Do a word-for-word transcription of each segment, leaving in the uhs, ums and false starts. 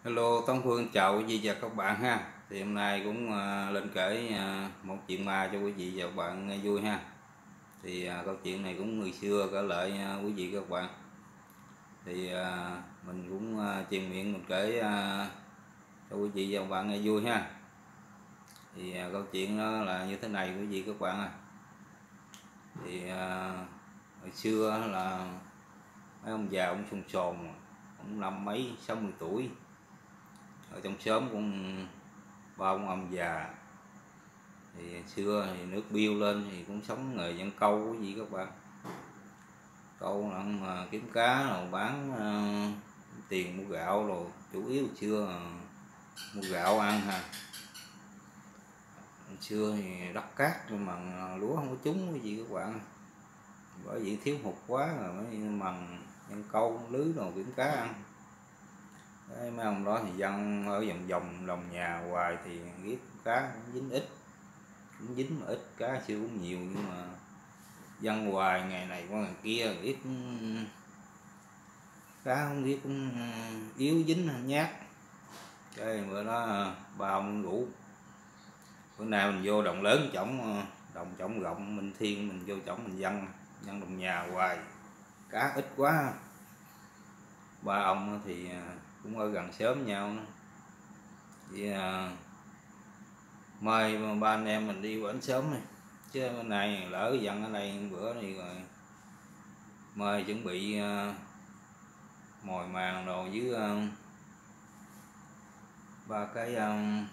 Hello, Tống Phương chào quý vị và các bạn ha. Thì hôm nay cũng uh, lên kể uh, một chuyện ma cho quý vị và các bạn nghe vui ha. Thì uh, câu chuyện này cũng người xưa kể lại uh, quý vị và các bạn. Thì uh, mình cũng uh, truyền miệng mình kể uh, cho quý vị và các bạn nghe vui ha. Thì uh, câu chuyện đó là như thế này quý vị các bạn à. Thì uh, hồi xưa là mấy ông già ông sồn sồn, ông năm mấy sáu mươi tuổi, ở trong xóm cũng ba ông ông già. Thì xưa thì nước biêu lên thì cũng sống nghề dân câu cái gì các bạn, câu là mà kiếm cá rồi bán uh, tiền mua gạo rồi, chủ yếu xưa uh, mua gạo ăn ha. Xưa thì đất cát nhưng mà lúa không có trúng cái gì các bạn, bởi vì thiếu hụt quá rồi mới mần dân câu lưới rồi kiếm cá ăn. Đấy, mấy ông đó thì dân ở vòng vòng lòng nhà hoài thì ghét cá cũng dính ít, cũng dính mà ít, cá siêu cũng nhiều, nhưng mà dân hoài ngày này qua ngày kia ít, cá không biết cũng yếu dính nhát. Cái bữa đó ba ông ngủ, bữa nay mình vô đồng lớn trỏng, đồng trỏng rộng Minh Thiên, mình vô trỏng mình dân dân đồng nhà hoài, cá ít quá. Ba ông thì cũng ở gần xóm nhau vậy à, mời ba anh em mình đi quán sớm này, chứ bên này lỡ dần ở đây bữa này rồi mời chuẩn bị uh, mồi màng đồ với uh, ba cái um,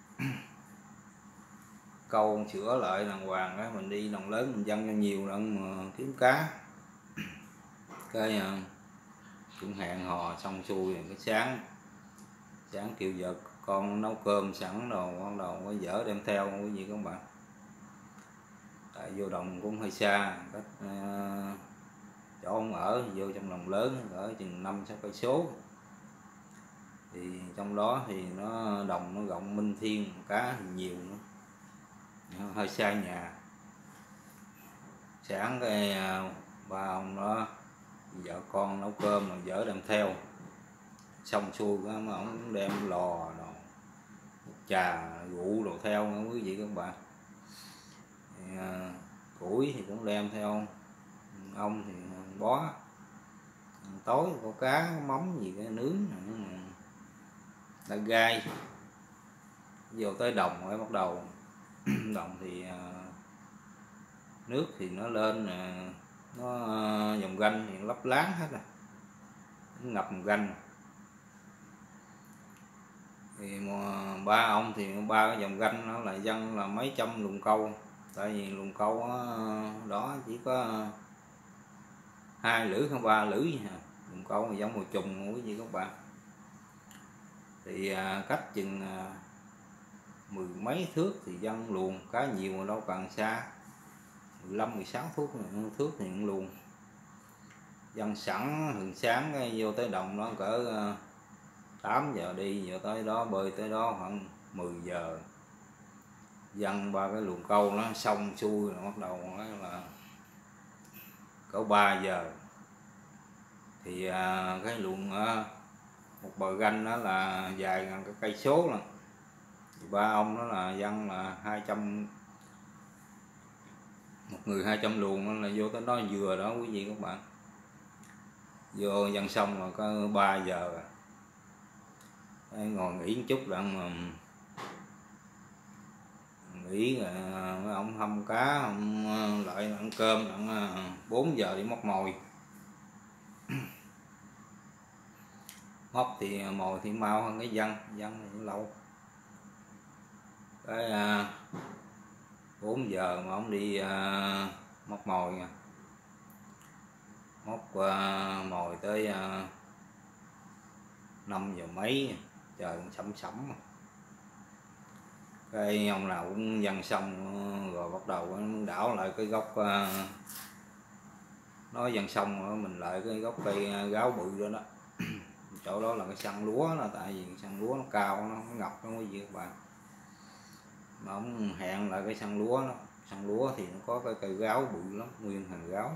câu sữa lại đàng hoàng á, mình đi đồng lớn mình dâng cho nhiều lần mà kiếm cá. Cái uh, cũng hẹn hò xong xuôi cái sáng sáng kêu vợ con nấu cơm sẵn đồ, bắt đầu có dở đem theo cái gì các bạn. Tại vô đồng cũng hơi xa, cách uh, chỗ ông ở vô trong đồng lớn ở chừng năm sáu cây số, thì trong đó thì nó đồng nó rộng Minh Thiên, cá thì nhiều nữa, nó hơi xa nhà. Sáng cái uh, ba ông đó vợ con nấu cơm rồi dở đem theo, xong xuôi mà ông đem lò đồ trà rượu đồ theo nữa quý vị các bạn. Thì, uh, củi thì cũng đem theo, ông thì bó, tối có cá có móng gì cái nướng đã gai. Vô tới đồng mới bắt đầu đồng thì uh, nước thì nó lên, uh, nó uh, dòng ganh thì nó lấp láng hết rồi, nó ngập ganh. Thì mà ba ông thì ba cái dòng ganh nó là dân là mấy trăm luồng câu, tại vì luồng câu đó, đó chỉ có hai lưỡi không ba lưỡi hả, luồng câu mà giống mùa trùng quý vị các bạn. Thì à, cách chừng à, mười mấy thước thì dân luồng, cá nhiều mà đâu cần xa, mười lăm mười sáu thước thước thì luồng. Dân sẵn thường sáng cái vô tới đồng đó cỡ à, tám giờ đi, giờ tới đó bơi tới đó khoảng mười giờ, dân ba cái luồng câu nó xong xuôi rồi bắt đầu là cỡ ba giờ thì à, cái luồng à, một bờ ganh đó là dài gần cái cây số là ba ông đó là dân là hai trăm, một người hai trăm luồng, là vô tới đó vừa đó quý vị các bạn. Vô dân xong rồi có ba giờ rồi. Đấy, ngồi nghỉ một chút rồi mà nghỉ rồi mấy ông hâm cá, ông lại ăn cơm, ăn bốn giờ đi móc mồi. Móc thì mồi thì mau hơn cái dân, dân thì lâu. Cái à, bốn giờ mà ông đi à, móc mồi, móc à, mồi tới à, năm giờ mấy, trời cũng sẫm sẫm. Cái ông nào cũng dần xong rồi bắt đầu đảo lại cái gốc à, nó dần xong rồi mình lại cái gốc cây gáo bự đó đó. Chỗ đó là cái sân lúa, là tại vì sân lúa nó cao, nó ngập nó quý vị các bạn. Mà ông hẹn lại cái sân lúa đó, sân lúa thì nó có cái cây gáo bự lắm, nguyên hàng gáo,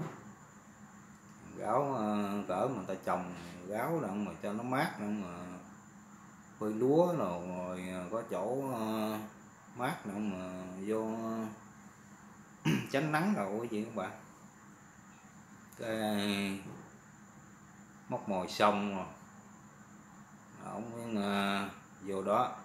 gáo uh, cỡ mà ta trồng gáo đâu mà cho nó mát nữa mà phơi lúa rồi, rồi có chỗ uh, mát nữa mà vô tránh nắng rồi cái gì các bạn. Cái móc mồi xong rồi ổng uh, vô đó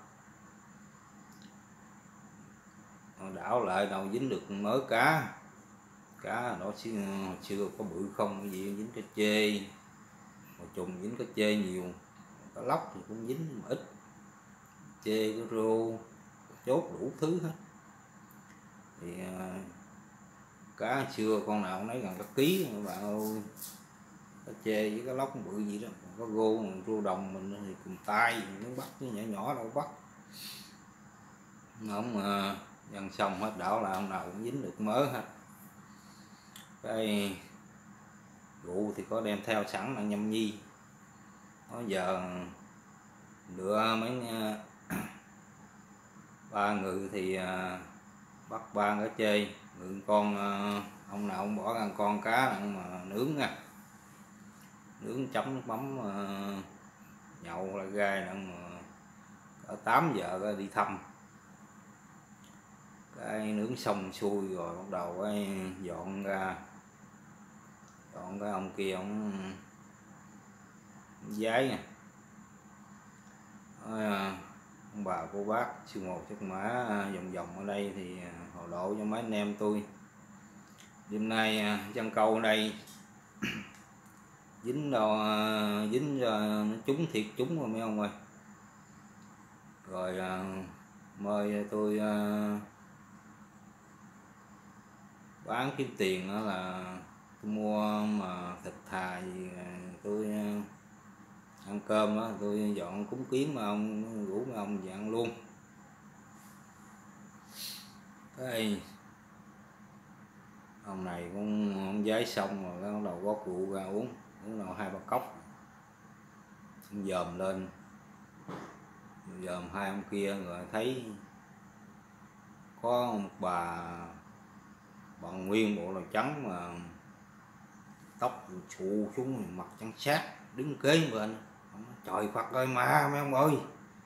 đảo lại đâu dính được mớ cá. Cá nó chưa, chưa có bự không cái gì, dính cá chê, một trùng dính cá chê nhiều, cá lóc thì cũng dính mà ít, chê cái rô chốt đủ thứ hết. Thì uh, cá chưa con nào cũng lấy gần cả ký các bạn ơi. Cá chê với cá lóc bự gì đó, có rô rô đồng mình thì cầm tay nó bắt, cái nhỏ nhỏ đâu bắt. Ông uh, dần xong hết đảo là ông nào cũng dính được mớ hết. Cái rượu thì có đem theo sẵn là nhâm nhi. Bây giờ lựa mấy ba người thì uh, bắt ba cá chê, người con uh, ông nào cũng bỏ ra con cá nặng mà nướng nha, nướng chấm nước mắm uh, nhậu là gai nặng mà ở tám giờ ra đi thăm. Cái nướng xong xuôi rồi bắt đầu cái dọn ra, dọn cái ông kia ông giái nè, ông bà cô bác sư một chất mã vòng vòng ở đây thì hồ lộ cho mấy anh em tôi. Đêm nay chân câu ở đây dính đâu dính trúng thiệt trúng rồi mấy ông ơi. Rồi mời tôi bán kiếm tiền đó là tôi mua mà thịt thà gì tôi ăn cơm đó, tôi dọn cúng kiến mà ông rủ mấy ông về ăn luôn. Cái ông này cũng ông giấy xong rồi cái bắt đầu có rượu ra uống, uống nào hai ba cốc dòm lên, dòm hai ông kia rồi thấy có một bà bằng nguyên bộ đồ trắng mà tóc xù xuống, mặt trắng sát, đứng kế bên. Trời Phật ơi ma mấy ông ơi,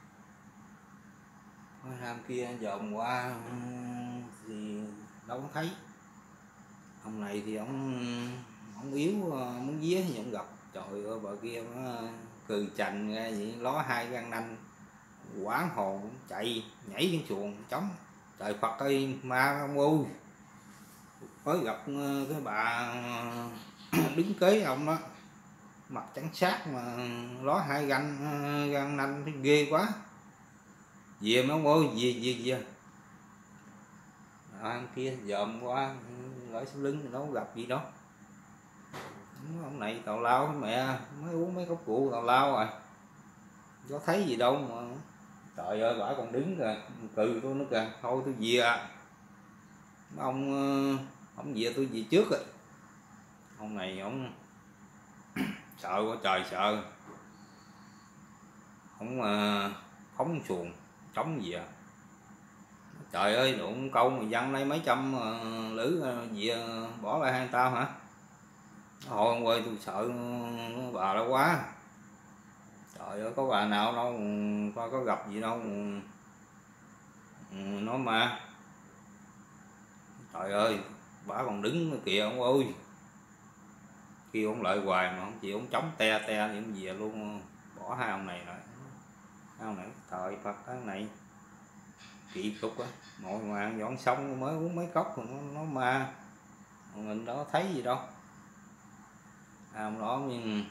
mấy ham kia dòm qua thì đâu có thấy. Ông này thì ông ông yếu, muốn vía thì ông gặp. Trời ơi bà kia nó cười chành ra vậy, ló hai gan nanh quán hồn chạy nhảy xuống chuồng chống. Trời Phật ơi ma ông ơi, mới gặp cái bà đứng kế ông đó, mặt trắng sát mà ló hai gan gan nanh, thấy ghê quá. Về mấy ông ơi, về về về anh kia dòm qua gửi xuống lưng thì nó không gặp gì đâu. Ông này tào lao mẹ, mới uống mấy cốc rượu tào lao rồi có thấy gì đâu mà. Trời ơi bả còn đứng kìa, cừ tôi nữa kìa, thôi tôi về à. Ông ông về tôi về trước rồi. Ông này ông sợ quá trời sợ, ông uh, phóng xuồng chống gì à. Trời ơi đụng câu mà dân đây mấy trăm uh, lữ uh, gì uh, bỏ lại hai tao hả. Thôi ông ơi tôi sợ bà đó quá. Trời ơi có bà nào đâu, coi có gặp gì đâu nói mà. Trời ơi bà còn đứng kìa ông ơi, kêu ông lợi hoài mà không chịu, ông chống te te thì ông về luôn, bỏ hai ông này rồi. Hai ông này thời Phật cái này kỳ cục á, mọi ngoạn dọn xong mới uống mấy cốc rồi nó, nó ma, mình đâu thấy gì đâu. À, ông đó nhưng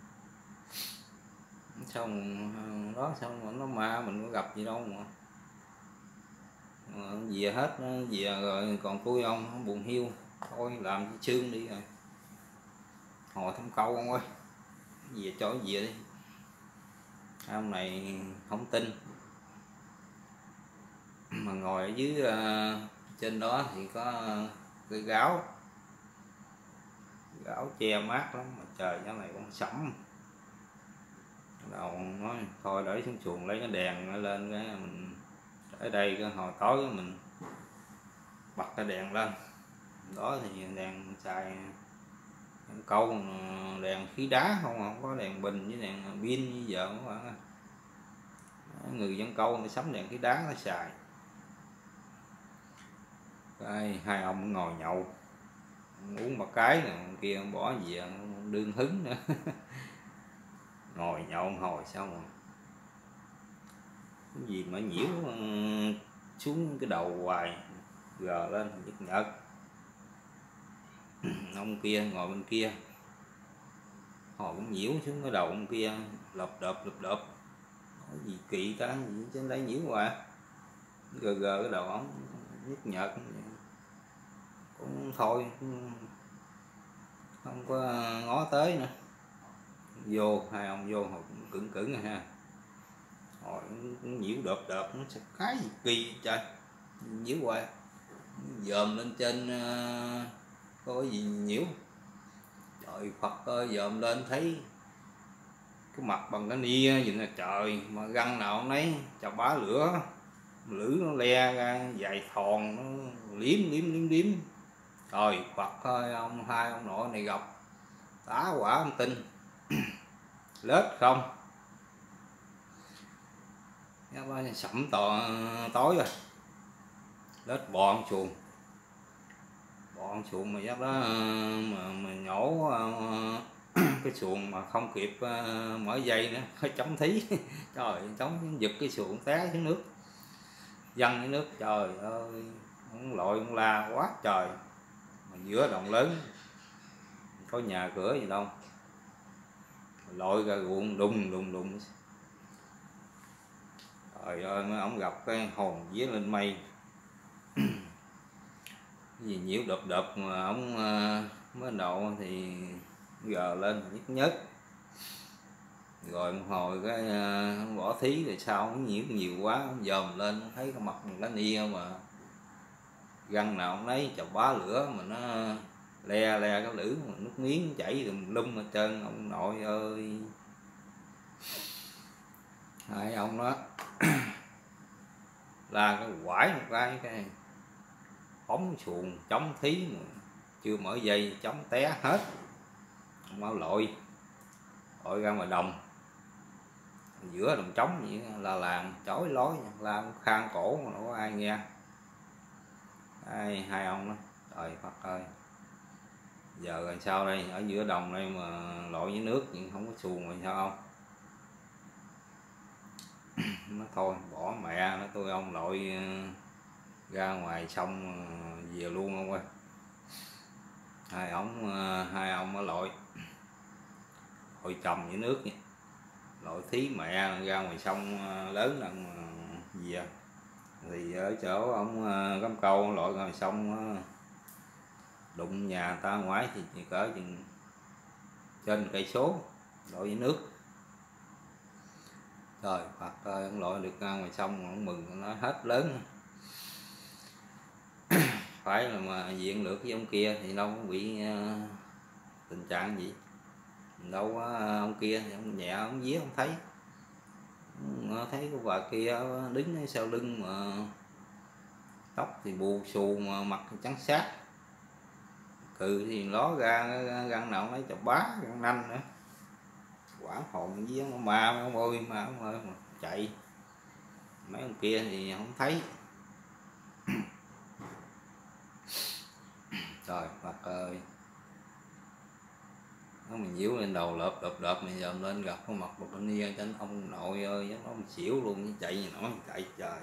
xong đó xong nó ma mình có gặp gì đâu mà. Về hết về rồi còn tôi ông buồn hiu, thôi làm xương đi rồi hồi thăm câu ông ơi, về cho về đi. Ông này không tin mà ngồi ở dưới uh, trên đó thì có cây gáo, gáo che mát lắm mà trời nó này con sẫm. Đầu nói thôi để xuống chuồng lấy cái đèn lên cái mình ở đây cái hồi tối mình bật cái đèn lên đó thì đèn xài đèn câu, đèn khí đá không, không có đèn bình với đèn pin như giờ các bạn. Người dân câu nó sắm đèn cái đá nó xài. Cái hai ông ngồi nhậu uống một cái nè, kia bỏ về đương hứng nữa. Ngồi nhậu hồi sao mà cái gì mà nhiễu xuống cái đầu hoài, gờ lên nhức nhợt. Ông kia ngồi bên kia hồi cũng nhiễu xuống cái đầu ông kia, lợp đợp lợp đợp. Nói gì kỳ ta, gì trên đây nhiễu hoài, gờ gờ cái đầu ổng nhức nhợt. Cũng thôi không có ngó tới nữa. Vô hai ông vô hồi cũng cứng cứng rồi ha, hồi cũng nhiễu đợp đợp. Nó sẽ cái gì kỳ trời, nhiễu hoài, dòm lên trên uh, có cái gì nhiễu. Trời Phật ơi, dòm lên thấy cái mặt bằng cái nia vậy nè trời, mà găng nào nấy chà bá lửa, lửa nó le ra dài thòn, nó liếm liếm liếm liếm. Trời Phật ơi, ông hai ông nội này gặp tá quả ông tin. Lết không sẩm tò tối rồi, lết bò xuồng, bò xuồng mà giáp đó mà, mà nhổ cái xuồng mà không kịp mở dây nữa, hơi chống thí. Trời, chống giật cái xuồng té xuống nước, văng cái nước. Trời ơi, ông lội ông la quá trời, mà giữa đồng lớn có nhà cửa gì đâu, lội ra ruộng đùng đùng đùng. Trời ơi, mấy ông gặp cái hồn vía lên mây. Cái gì nhiễu đợp đợp mà ông mới đầu thì gờ lên nhức nhớt. Rồi một hồi cái uh, bỏ thí rồi sao ông nhiễu nhiều quá, ông dòm lên thấy cái mặt mình lá nia mà găng nào ông lấy chà bá lửa mà nó le le cái lửa mà nước miếng chảy tùm lum hết trơn. Ông nội ơi, hai ông đó là cái quải một cái cái phóng xuồng chống thí mà chưa mở dây chống té hết. Ông báo lội lội ra ngoài đồng, giữa đồng trống vậy là làng chói lối, la khang cổ mà đâu có ai nghe. Ai, hai ông đó, trời Phật ơi, giờ rồi sao đây, ở giữa đồng đây mà lội với nước nhưng không có xuồng rồi sao không. Nó thôi bỏ mẹ nó, tôi ông lội ra ngoài sông về luôn ông ơi. Hai ông hai ông ở lội lội chồng với nước vậy, lội thí mẹ ra ngoài sông lớn lần về. Thì ở chỗ ông Cắm Câu lội ngoài sông đụng nhà ta ngoái thì chỉ cỡ chừng trên cây số, lội với nước. Trời Phật ơi, ông lội được ra ngoài sông, ông mừng nó hết lớn. Phải là mà diện lược với ông kia thì đâu có bị uh, tình trạng gì đâu. uh, ông kia thì ông nhẹ, ông vía ông thấy ông thấy cái bà kia đứng sau lưng mà tóc thì bù xù mà mặt thì trắng sát, cừ thì ló ra găng nào lấy chọc bá găng nanh nữa. Quả hồn với ông ma ông ơi, mà ông ơi mà chạy. Mấy ông kia thì không thấy. Trời Phật ơi, nó mình nhiễu lên đầu lợp đợp đợp mình dòm lên gặp cái mặt một bên nia trên ông nội ơi, nó mình xỉu luôn, chạy gì nói chạy trời.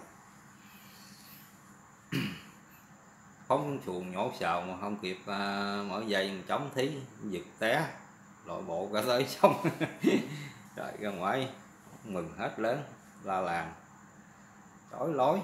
Phóng xuồng nhổ xào mà không kịp à, mở dây mà chống thí giật té lội bộ cả tới sông. Trời, ra ngoài mừng hết lớn, la làng chói lối.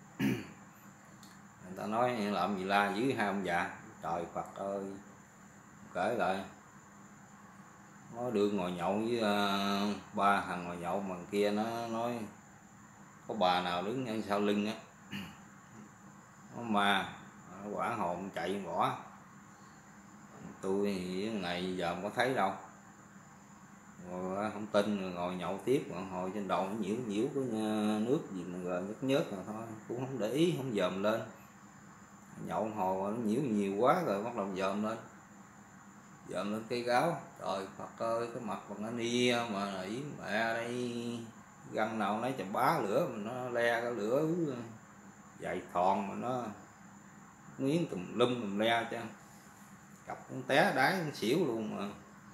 Người ta nói làm gì la dưới hai ông già. Trời Phật ơi, kể lại nó đưa ngồi nhậu với uh, ba thằng ngồi nhậu, mà kia nó nói có bà nào đứng ngay sau lưng á, nó ma quả hồn chạy bỏ. Tôi thì ngày giờ không có thấy đâu, rồi không tin rồi ngồi nhậu tiếp, rồi hồi trên đầu nhiễu nhiễu cái nước gì mà rồi nhớt nhớt rồi thôi, cũng không để ý, không dòm lên. Nhậu hồi nó nhiễu nhiều quá rồi bắt đầu dòm lên, dòm lên cây gáo. Trời Phật ơi, cái mặt bằng nó nia mà nỉ mẹ đây găng nào lấy chầm bá lửa mà nó le cái lửa dày thòn mà nó miếng tùm lum tùm le chứ, cặp cũng té đáy cũng xỉu luôn mà.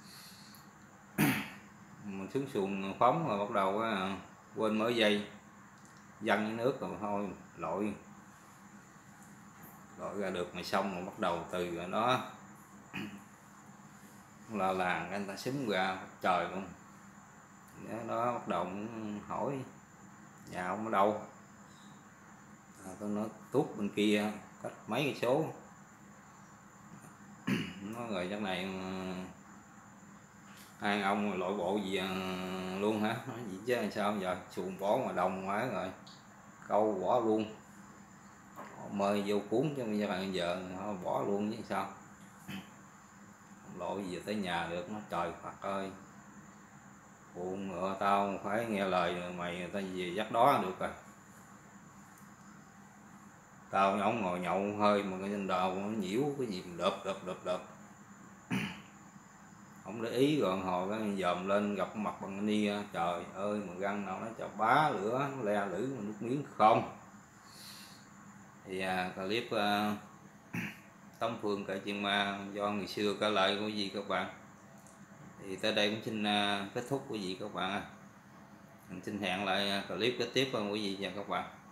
Mình xuống xuồng phóng rồi bắt đầu á, quên mở dây văng với nước rồi thôi lội lội ra được mà xong rồi bắt đầu từ đó là làng anh ta súng ra trời luôn. Đó, đó bắt đầu hỏi nhà ông ở đâu, à, tôi nói tuốt bên kia cách mấy cây số. Nó rồi trong này hai ông lội bộ gì à, luôn hả? Nói gì chứ sao giờ xuồng bỏ ngoài đồng quá rồi câu bỏ luôn, mời vô cuốn chứ bây giờ bây giờ họ bỏ luôn chứ sao, lội gì tới nhà được. Nó trời Phật ơi, buồn ngựa tao phải nghe lời mày, người ta về dắt đó được rồi. Tao ông ngồi nhậu hơi mà cái trên đầu nó nhiễu cái gì đợp đợp đợp đợp không để ý, rồi hồi cái dòm lên gặp mặt bằng ni, trời ơi mà găng nào nó chà bá lửa nó le lử mà nước miếng không. Thì à, clip à, Tống Phương kể chuyện ma do người xưa kể lại của gì các bạn, thì tới đây cũng xin uh, kết thúc quý vị các bạn. Mình xin hẹn lại clip kế tiếp của quý vị và các bạn.